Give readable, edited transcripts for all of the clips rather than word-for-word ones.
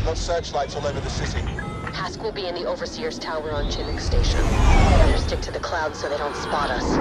got searchlights all over the city. Hask will be in the Overseer's Tower on Chinook Station. Better stick to the clouds so they don't spot us.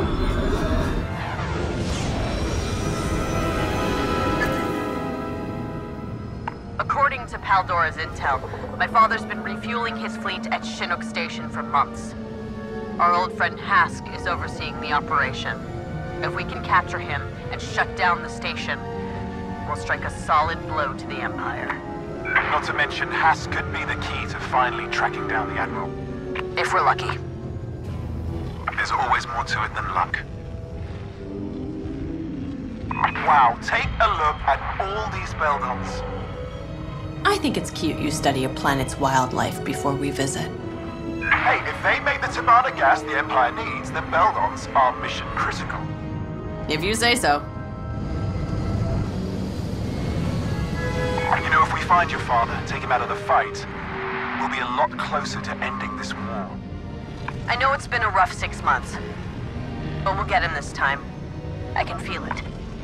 According to Paldora's intel, my father's been refueling his fleet at Chinook Station for months. Our old friend Hask is overseeing the operation. If we can capture him and shut down the station, we'll strike a solid blow to the Empire. Not to mention, Hask could be the key to finally tracking down the Admiral. If we're lucky. There's always more to it than luck. Wow, take a look at all these Beldons. I think it's cute you study a planet's wildlife before we visit. Hey, if they make the Tabana gas the Empire needs, then Beldons are mission critical. If you say so. You know, if we find your father, take him out of the fight, we'll be a lot closer to ending this war. I know it's been a rough 6 months, but we'll get him this time. I can feel it.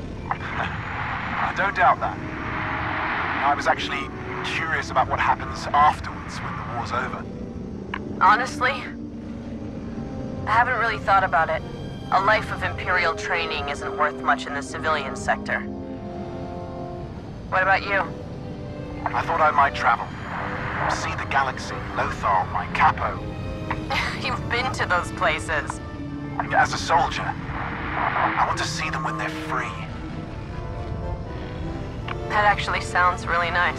I don't doubt that. I was actually curious about what happens afterwards when the war's over. Honestly, I haven't really thought about it. A life of Imperial training isn't worth much in the civilian sector. What about you? I thought I might travel. See the galaxy, Lothal, my capo. You've been to those places. As a soldier, I want to see them when they're free. That actually sounds really nice.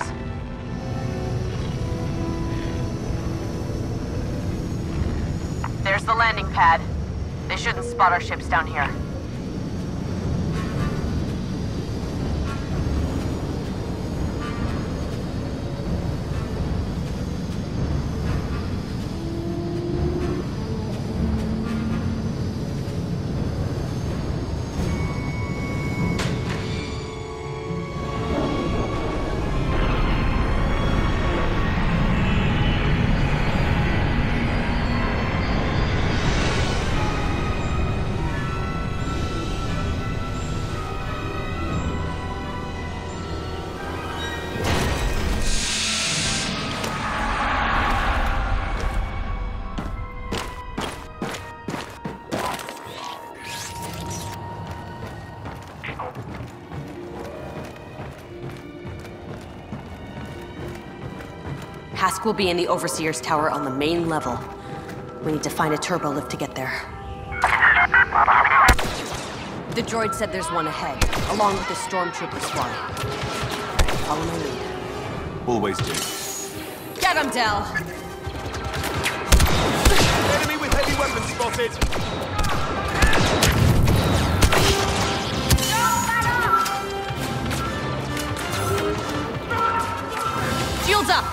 There's the landing pad. They shouldn't spot our ships down here. Hask will be in the Overseer's Tower on the main level. We need to find a turbo lift to get there. The droid said there's one ahead, along with the stormtrooper squad. Follow my lead. Always do. Get him, Del! Enemy with heavy weapons spotted! Shields up!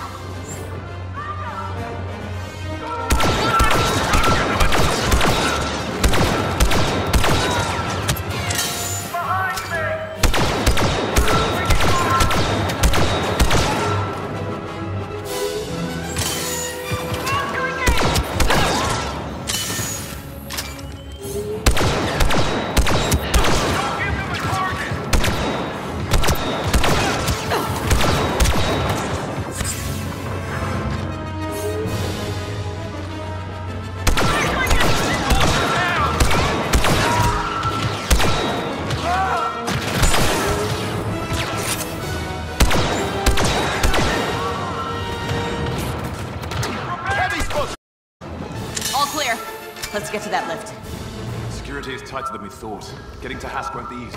Let's get to that lift. Security is tighter than we thought. Getting to Hask won't be easy.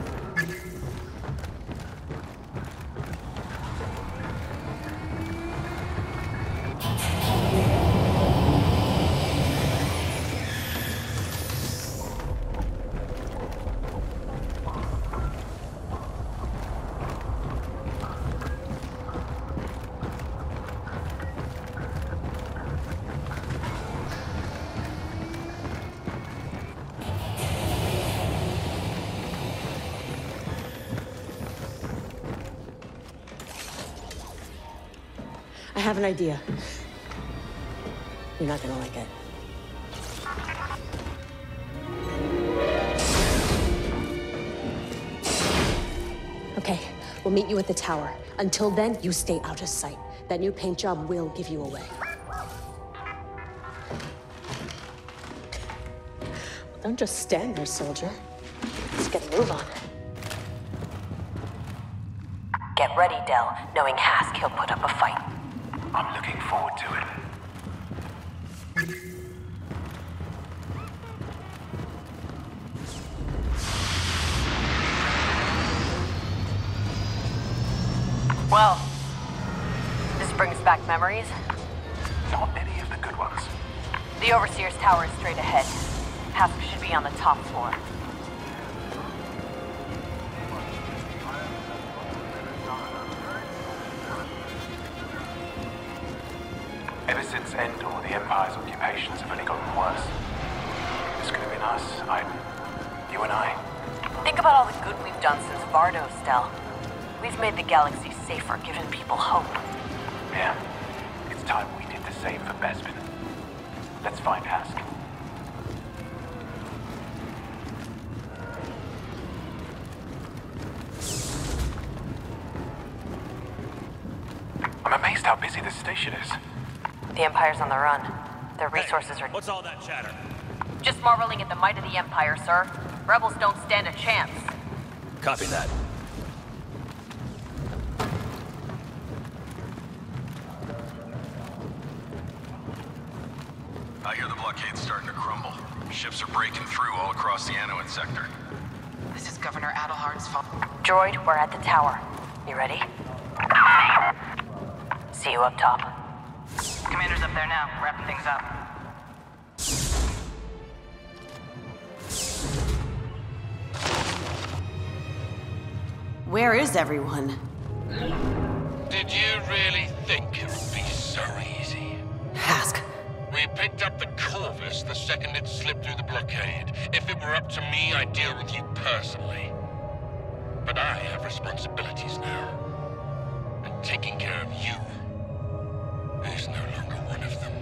I have an idea. You're not gonna like it. Okay, We'll meet you at the tower. Until then, you stay out of sight. That new paint job will give you away. Don't just stand there, soldier. Let's get a move on. Get ready, Del. Knowing Hask, he'll put up a fight. I'm looking forward to it. Well, this brings back memories. Not any of the good ones. The Overseer's tower is straight ahead. Hask should be on the top floor. Ever since Endor, the Empire's occupations have only gotten worse. This could have been us, you and I. Think about all the good we've done since Vardos, Del. We've made the galaxy safer, given people hope. Yeah, it's time we did the same for Bespin. Let's find Hask. I'm amazed how busy this station is. The Empire's on the run. Their resources are... What's all that chatter? Just marveling at the might of the Empire, sir. Rebels don't stand a chance. Copy that. I hear the blockade's starting to crumble. Ships are breaking through all across the Anouan sector. This is Governor Adelhard's fault. Droid, we're at the tower. You ready? See you up top. Commander's up there now, wrapping things up. Where is everyone? Did you really think it would be so easy? Hask. We picked up the Corvus the second it slipped through the blockade. If it were up to me, I'd deal with you personally. But I have responsibilities now. And taking care of you is no longer one of them.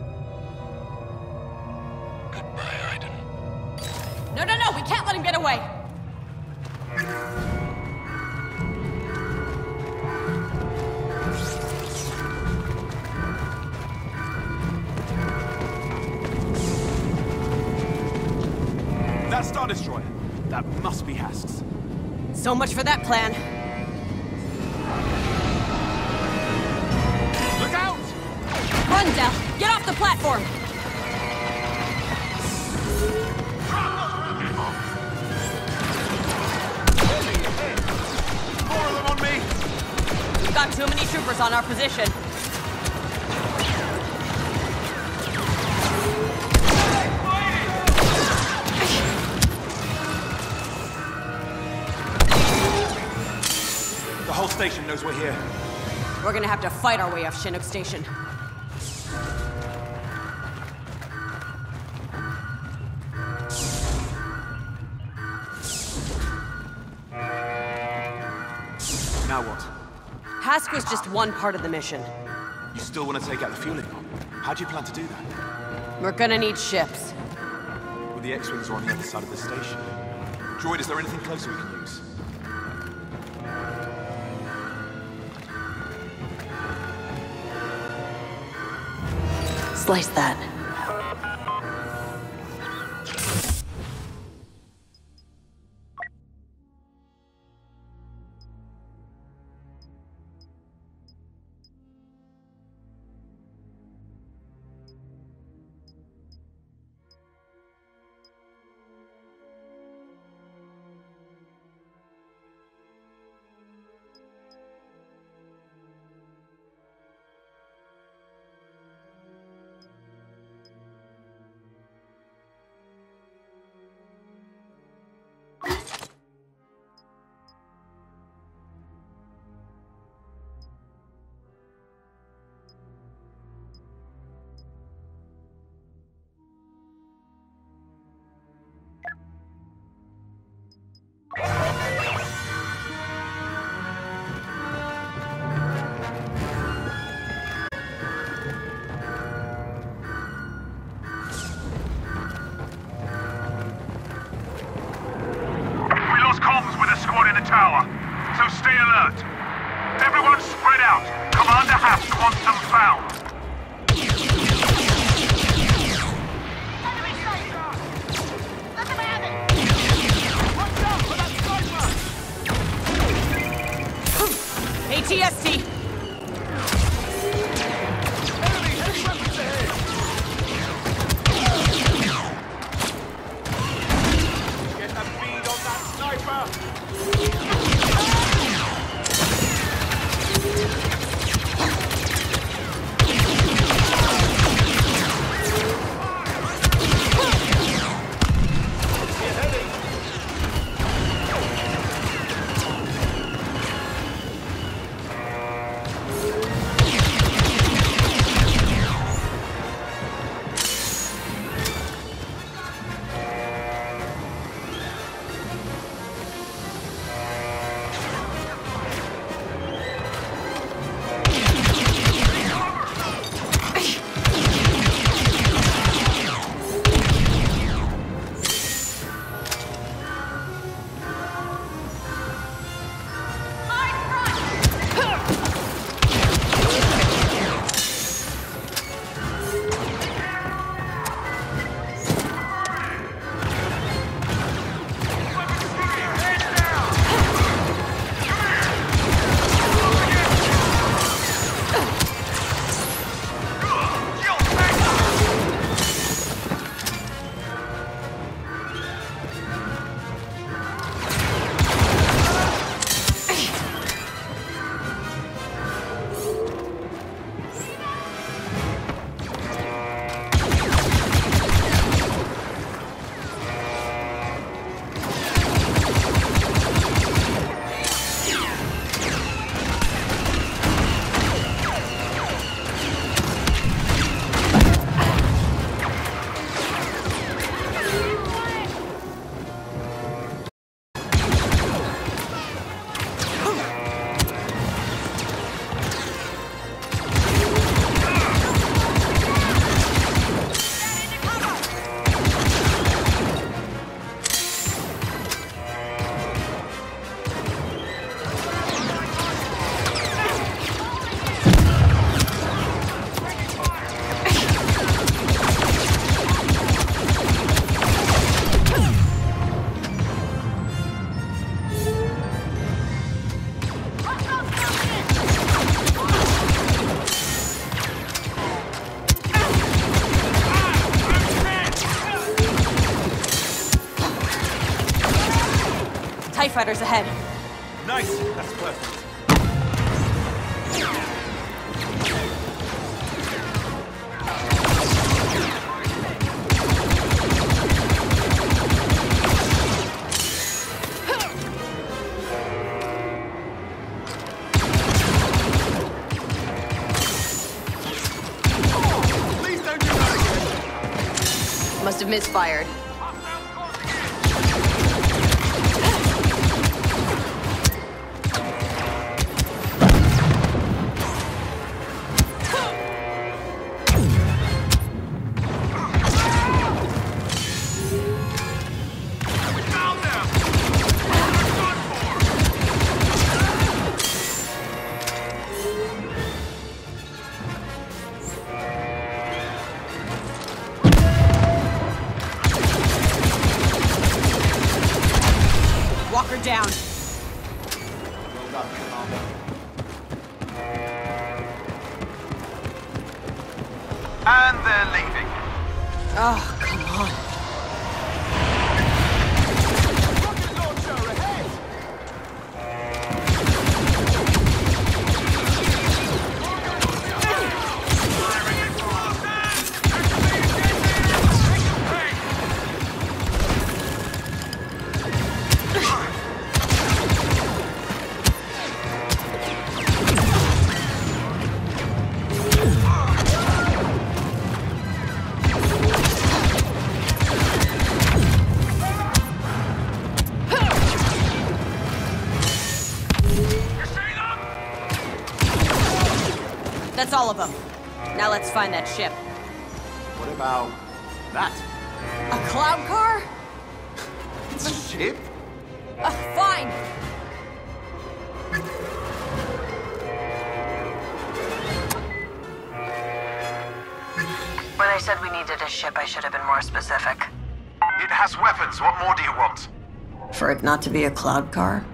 Goodbye, Iden. No, we can't let him get away! That Star Destroyer. That must be Hask's. So much for that plan. Look out! Run, Del! Get off the platform! More of them on me! We've got too many troopers on our position. The whole station knows we're here. We're gonna have to fight our way off Chinook Station. Now what? Hask was just one part of the mission. You still want to take out the fueling pump? How do you plan to do that? We're gonna need ships. Well, the X-Wings are on the other side of the station. Droid, is there anything closer we can use? Slice that. Tower, so stay Stay alert. Everyone spread out. Commander Hask wants them found. ATST! TIE fighters ahead. Nice! That's perfect. Must have misfired. Walker down. And they're leaving. Oh, come on. That's all of them. Now let's find that ship. What about that? A cloud car? It's a ship? Fine. When I said we needed a ship, I should have been more specific. It has weapons. What more do you want? For it not to be a cloud car?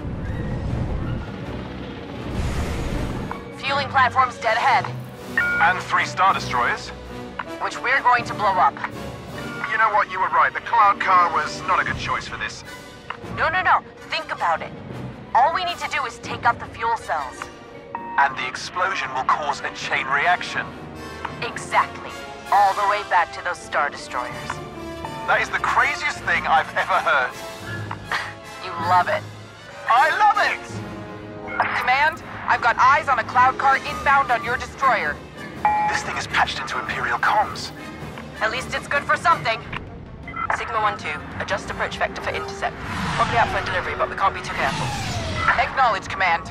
Fueling platform's dead ahead, And 3 Star Destroyers? which we're going to blow up. You know what? You were right. The cloud car was not a good choice for this. No. Think about it. All we need to do is take out the fuel cells. And the explosion will cause a chain reaction. Exactly. All the way back to those Star Destroyers. That is the craziest thing I've ever heard. You love it. I love it! Command, I've got eyes on a cloud car inbound on your destroyer. This thing is patched into Imperial comms. At least it's good for something. Sigma 1-2, adjust approach vector for intercept. Probably out for a delivery, but we can't be too careful. Acknowledge, Command.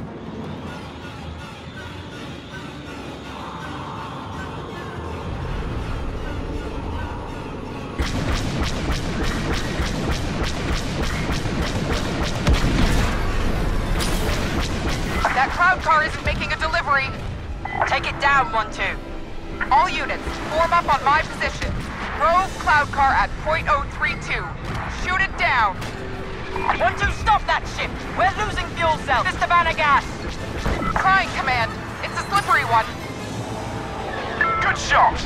That cloud car isn't making a delivery. Take it down, 1-2. All units, form up on my position. Probe cloud car at .032. Shoot it down. 1-2, stop that ship! We're losing fuel cells! It's Savannah gas! Trying, Command. It's a slippery one. Good shot!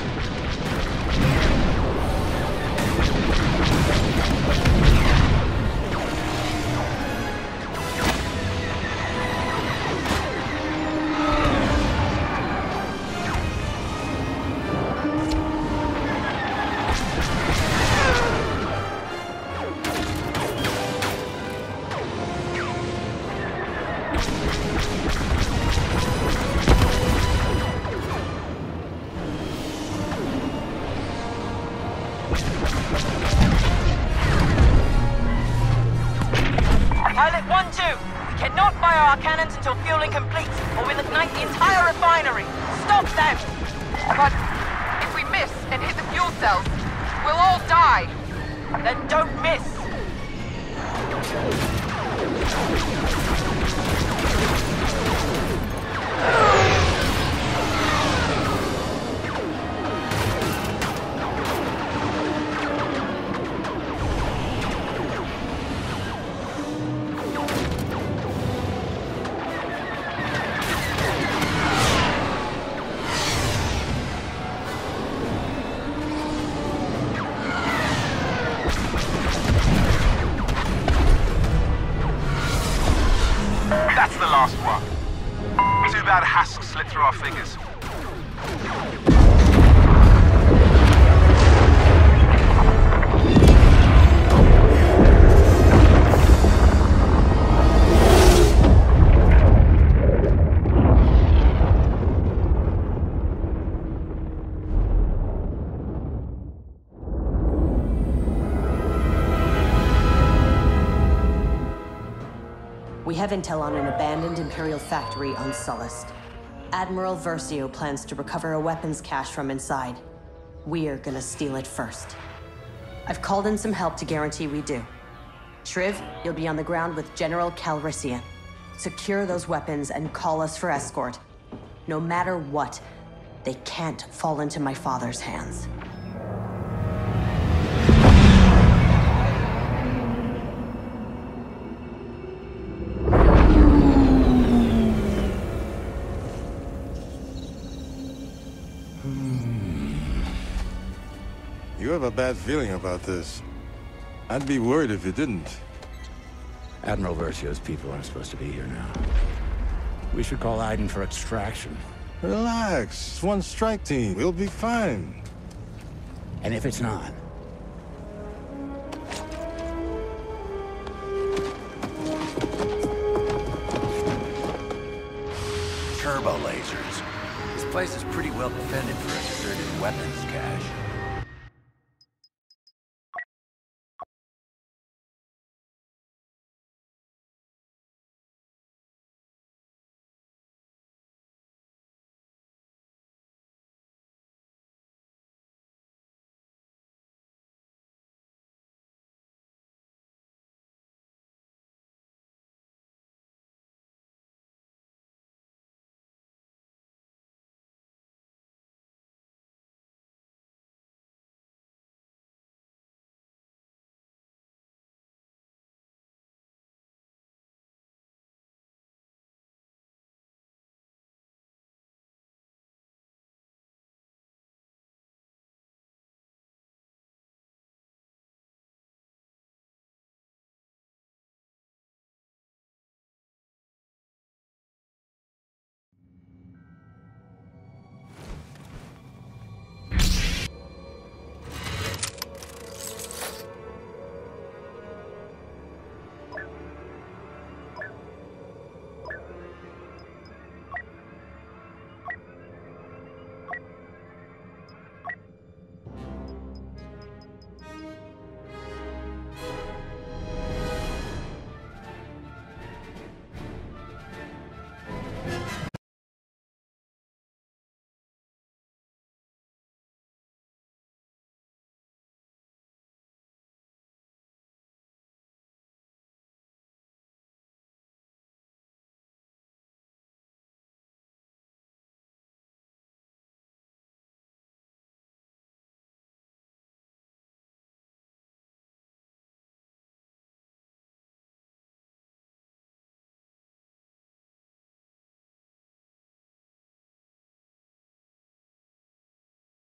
Pilot 1-2, we cannot fire our cannons until fueling complete, or we'll ignite the entire refinery. Stop them! But if we miss and hit the fuel cells, we'll all die. Then don't miss! That's the last one. Too bad Hask slipped through our fingers. We have intel on an abandoned Imperial factory on Sullust. Admiral Versio plans to recover a weapons cache from inside. We're gonna steal it first. I've called in some help to guarantee we do. Shriv, you'll be on the ground with General Calrissian. Secure those weapons and call us for escort. No matter what, they can't fall into my father's hands. You have a bad feeling about this. I'd be worried if you didn't. Admiral Versio's people aren't supposed to be here now. We should call Aiden for extraction. Relax. It's one strike team. We'll be fine. And if it's not? Turbo lasers. This place is pretty well defended for a deserted weapons cache.